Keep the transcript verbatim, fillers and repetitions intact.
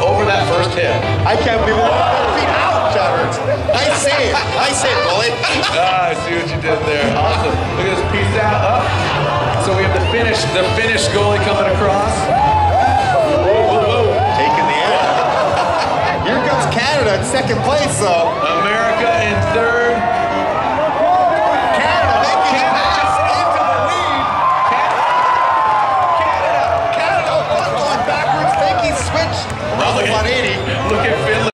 over that first hit. I can't believe it. Feet out, John Hurts. Nice save. Nice save, bully. Ah, I see what you did there. Awesome. Look at this piece out. Up. So we have the finish, the Finnish goalie coming across. Taking the end. Here comes Canada in second place, though. Oh,